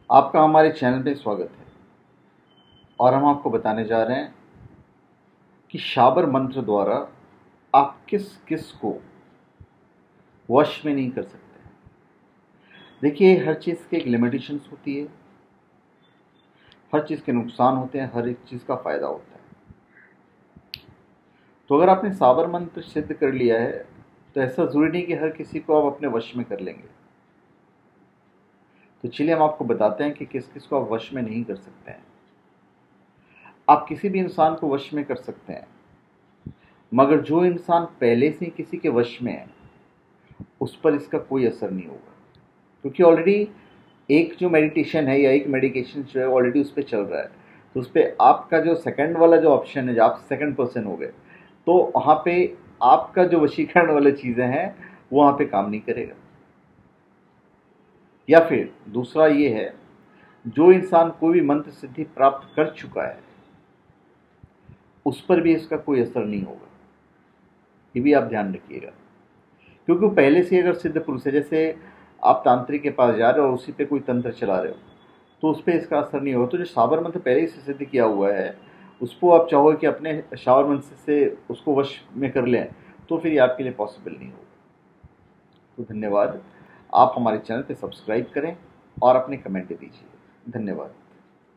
आपका हमारे चैनल पे स्वागत है और हम आपको बताने जा रहे हैं कि शाबर मंत्र द्वारा आप किस किस को वश में नहीं कर सकते। देखिए, हर चीज़ की एक लिमिटेशंस होती है, हर चीज़ के नुकसान होते हैं, हर एक चीज़ का फ़ायदा होता है। तो अगर आपने शाबर मंत्र सिद्ध कर लिया है तो ऐसा ज़रूरी नहीं कि हर किसी को आप अपने वश में कर लेंगे। तो चलिए हम आपको बताते हैं कि किस किस को आप वश में नहीं कर सकते हैं। आप किसी भी इंसान को वश में कर सकते हैं, मगर जो इंसान पहले से ही किसी के वश में है उस पर इसका कोई असर नहीं होगा, क्योंकि ऑलरेडी एक जो मेडिटेशन है या एक मेडिकेशन जो है ऑलरेडी उस पर चल रहा है। तो उस पर आपका जो सेकंड वाला जो ऑप्शन है, जब आप सेकंड पर्सन हो गए, तो वहाँ पे आपका जो वशीकरण वाली चीज़ें हैं वो वहाँ पे काम नहीं करेगा। या फिर दूसरा ये है, जो इंसान कोई भी मंत्र सिद्धि प्राप्त कर चुका है उस पर भी इसका कोई असर नहीं होगा। ये भी आप ध्यान रखिएगा, क्योंकि वो पहले से अगर सिद्ध पुरुष है, जैसे आप तांत्रिक के पास जा रहे हो और उसी पे कोई तंत्र चला रहे हो तो उस पर इसका असर नहीं होगा। तो जो शाबर मंत्र पहले से सिद्ध किया हुआ है उसको आप चाहोगे कि अपने शाबर मंत्र से उसको वश में कर लें, तो फिर ये आपके लिए पॉसिबल नहीं होगा। तो धन्यवाद। आप हमारे चैनल पे सब्सक्राइब करें और अपने कमेंट दीजिए। धन्यवाद।